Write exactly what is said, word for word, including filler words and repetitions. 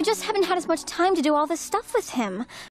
I just haven't had as much time to do all this stuff with him.